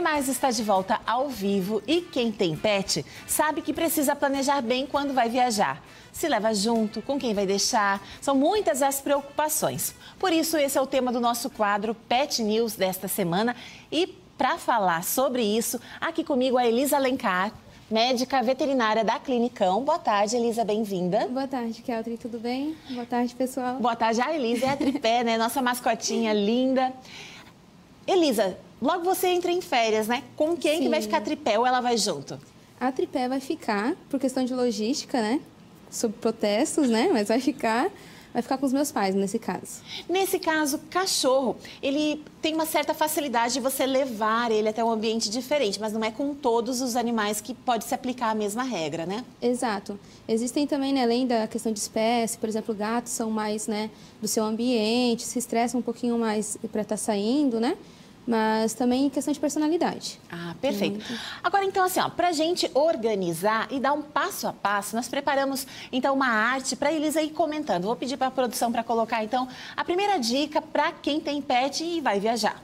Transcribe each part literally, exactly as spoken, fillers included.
Mais está de volta ao vivo e quem tem pet sabe que precisa planejar bem quando vai viajar. Se leva junto, com quem vai deixar, são muitas as preocupações. Por isso, esse é o tema do nosso quadro Pet News desta semana. E para falar sobre isso, aqui comigo a Elisa Alencar, médica veterinária da Clinicão. Boa tarde, Elisa, bem-vinda. Boa tarde, Keltrin, tudo bem? Boa tarde, pessoal. Boa tarde, a Elisa é a Tripé, né? Nossa mascotinha linda. Elisa, logo você entra em férias, né? Com quem Sim. que vai ficar a Tripé ou ela vai junto? A Tripé vai ficar, por questão de logística, né? Sob protestos, né? Mas vai ficar, vai ficar com os meus pais, nesse caso. Nesse caso, cachorro, ele tem uma certa facilidade de você levar ele até um ambiente diferente, mas não é com todos os animais que pode se aplicar a mesma regra, né? Exato. Existem também, né, além da questão de espécie, por exemplo, gatos são mais, né, do seu ambiente, se estressam um pouquinho mais para estar saindo, né? Mas também questão de personalidade. Ah, perfeito. Agora, então, assim, ó, pra gente organizar e dar um passo a passo, nós preparamos, então, uma arte para a Elisa ir comentando. Vou pedir para a produção para colocar, então, a primeira dica para quem tem pet e vai viajar.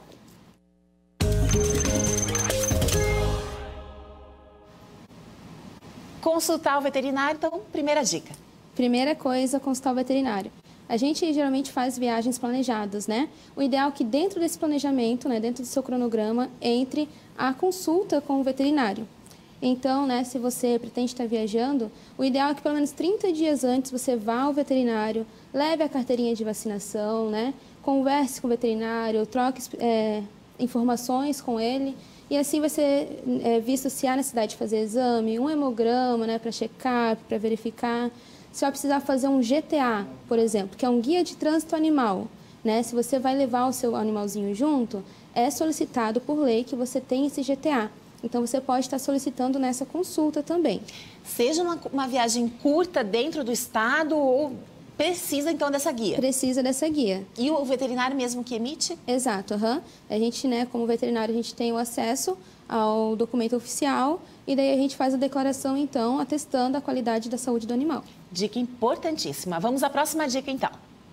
Consultar o veterinário, então, primeira dica. Primeira coisa, consultar o veterinário. A gente geralmente faz viagens planejadas, né? O ideal é que dentro desse planejamento, né, dentro do seu cronograma, entre a consulta com o veterinário. Então, né, se você pretende estar viajando, o ideal é que pelo menos trinta dias antes você vá ao veterinário, leve a carteirinha de vacinação, né? Converse com o veterinário, troque é, informações com ele. E assim vai ser é, visto se há necessidade de fazer exame, um hemograma, né, para checar, para verificar. Se vai precisar fazer um G T A, por exemplo, que é um guia de trânsito animal, né? Se você vai levar o seu animalzinho junto, é solicitado por lei que você tenha esse G T A. Então, você pode estar solicitando nessa consulta também. Seja uma, uma viagem curta dentro do estado ou precisa, então, dessa guia? Precisa dessa guia. E o veterinário mesmo que emite? Exato. Uhum. A gente, né, como veterinário, a gente tem o acesso ao documento oficial e daí a gente faz a declaração, então, atestando a qualidade da saúde do animal. Dica importantíssima. Vamos à próxima dica, então.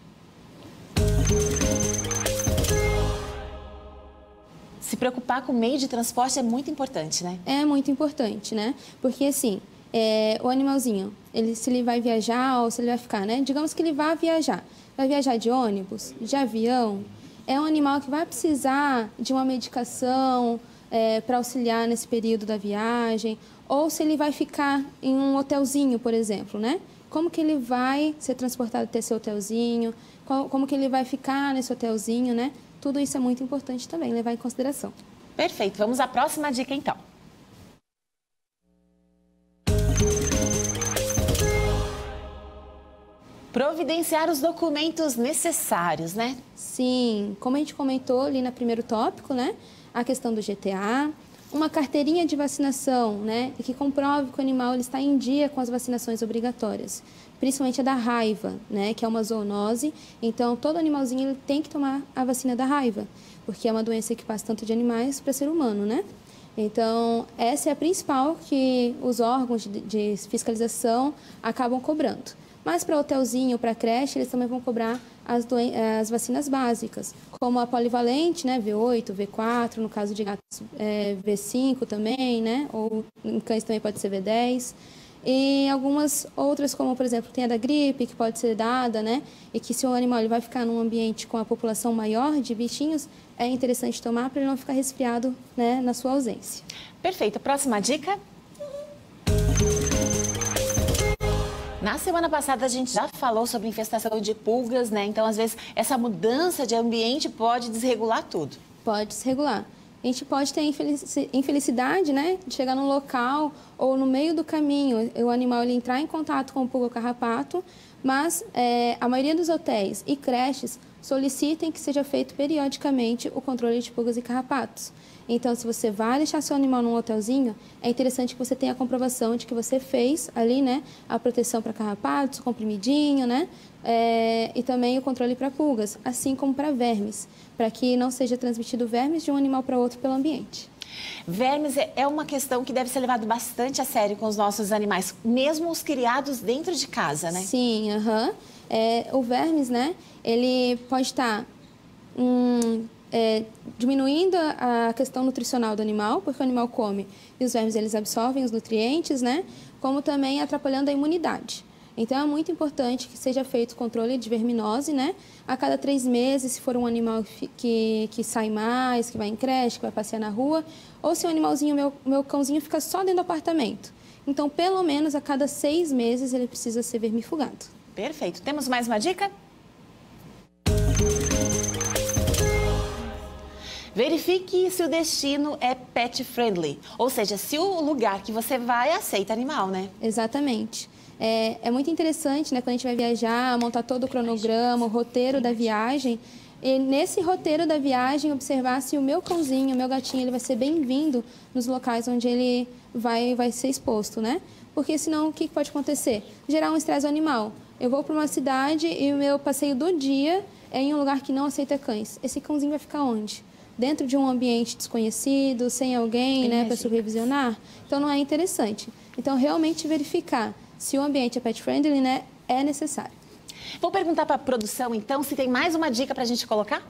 Se preocupar com o meio de transporte é muito importante, né? É muito importante, né? Porque, assim, é, o animalzinho, ele, se ele vai viajar ou se ele vai ficar, né? Digamos que ele vai viajar. Vai viajar de ônibus, de avião. É um animal que vai precisar de uma medicação é, para auxiliar nesse período da viagem. Ou se ele vai ficar em um hotelzinho, por exemplo, né? Como que ele vai ser transportado até esse hotelzinho, como que ele vai ficar nesse hotelzinho, né? Tudo isso é muito importante também, levar em consideração. Perfeito. Vamos à próxima dica, então. Providenciar os documentos necessários, né? Sim, como a gente comentou ali no primeiro tópico, né? A questão do G T A, uma carteirinha de vacinação, né, e que comprove que o animal ele está em dia com as vacinações obrigatórias, principalmente a da raiva, né, que é uma zoonose. Então, todo animalzinho ele tem que tomar a vacina da raiva, porque é uma doença que passa tanto de animais para ser humano, né? Então, essa é a principal que os órgãos de, de fiscalização acabam cobrando. Mas para hotelzinho, para creche, eles também vão cobrar as, as vacinas básicas, como a polivalente, né, V oito, V quatro, no caso de gatos é, V cinco também, né, ou em cães também pode ser V dez. E algumas outras, como por exemplo, tem a da gripe, que pode ser dada, né, e que se o animal ele vai ficar num ambiente com a população maior de bichinhos, é interessante tomar para ele não ficar resfriado, né, na sua ausência. Perfeito. Próxima dica. Na semana passada, a gente já falou sobre infestação de pulgas, né? Então, às vezes, essa mudança de ambiente pode desregular tudo. Pode desregular. A gente pode ter infelicidade, né, de chegar num local ou no meio do caminho, o animal ele entrar em contato com o pulga ou carrapato, mas é, a maioria dos hotéis e creches solicitem que seja feito periodicamente o controle de pulgas e carrapatos. Então, se você vai deixar seu animal num hotelzinho, é interessante que você tenha a comprovação de que você fez ali, né, a proteção para carrapatos, o comprimidinho, né, é, e também o controle para pulgas, assim como para vermes, para que não seja transmitido vermes de um animal para outro pelo ambiente. Vermes é uma questão que deve ser levada bastante a sério com os nossos animais, mesmo os criados dentro de casa, né? Sim, aham. Uhum. É, o vermes, né, ele pode estar... Hum, é, diminuindo a, a questão nutricional do animal, porque o animal come e os vermes eles absorvem os nutrientes, né? Como também atrapalhando a imunidade. Então, é muito importante que seja feito o controle de verminose, né? A cada três meses, se for um animal que, que sai mais, que vai em creche, que vai passear na rua, ou se o animalzinho, meu, meu cãozinho, fica só dentro do apartamento. Então, pelo menos a cada seis meses, ele precisa ser vermifugado. Perfeito. Temos mais uma dica? Verifique se o destino é pet friendly, ou seja, se o lugar que você vai aceita animal, né? Exatamente. É, é muito interessante, né, quando a gente vai viajar, montar todo o cronograma, o roteiro da viagem. E nesse roteiro da viagem, observar se o meu cãozinho, o meu gatinho, ele vai ser bem-vindo nos locais onde ele vai, vai ser exposto, né? Porque senão, o que pode acontecer? Gerar um estresse animal. Eu vou para uma cidade e o meu passeio do dia é em um lugar que não aceita cães. Esse cãozinho vai ficar onde? Dentro de um ambiente desconhecido, sem alguém, né, para supervisionar? Então, não é interessante. Então, realmente verificar se o ambiente é pet friendly, né, é necessário. Vou perguntar para a produção, então, se tem mais uma dica para a gente colocar?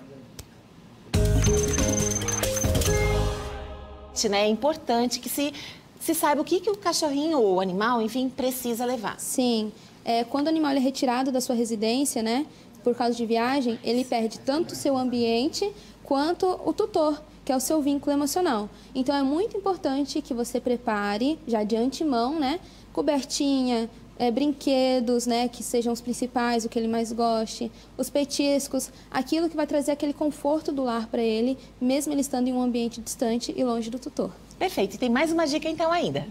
É importante que se, se saiba o que, que o cachorrinho ou o animal, enfim, precisa levar. Sim. É, quando o animal é retirado da sua residência, né, por causa de viagem, ele perde tanto o seu ambiente quanto o tutor, que é o seu vínculo emocional. Então, é muito importante que você prepare, já de antemão, né, cobertinha, é, brinquedos, né, que sejam os principais, o que ele mais goste, os petiscos, aquilo que vai trazer aquele conforto do lar para ele, mesmo ele estando em um ambiente distante e longe do tutor. Perfeito. E tem mais uma dica, então, ainda.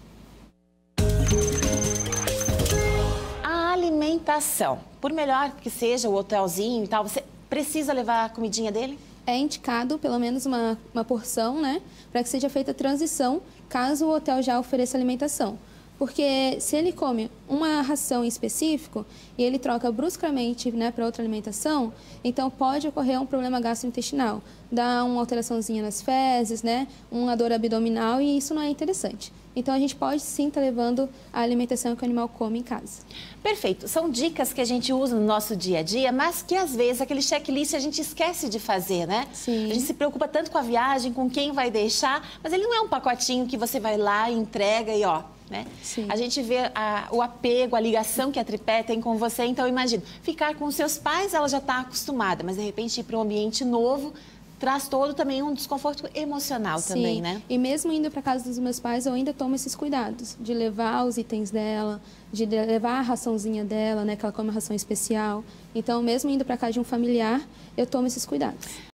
A alimentação. Por melhor que seja o hotelzinho e tal, você precisa levar a comidinha dele? É indicado pelo menos uma, uma porção, né, para que seja feita a transição, caso o hotel já ofereça alimentação. Porque se ele come uma ração em específico e ele troca bruscamente, né, para outra alimentação, então pode ocorrer um problema gastrointestinal, dá uma alteraçãozinha nas fezes, né, uma dor abdominal e isso não é interessante. Então a gente pode sim estar levando a alimentação que o animal come em casa. Perfeito. São dicas que a gente usa no nosso dia a dia, mas que às vezes aquele checklist a gente esquece de fazer, né? Sim. A gente se preocupa tanto com a viagem, com quem vai deixar, mas ele não é um pacotinho que você vai lá, entrega e ó... Né? A gente vê a, o apego, a ligação que a Tripé tem com você. Então, imagina, ficar com os seus pais, ela já está acostumada, mas de repente ir para um ambiente novo traz todo também um desconforto emocional. Sim. Também, né? E mesmo indo para casa dos meus pais, eu ainda tomo esses cuidados de levar os itens dela, de levar a raçãozinha dela, né, que ela come uma ração especial. Então, mesmo indo para casa de um familiar, eu tomo esses cuidados.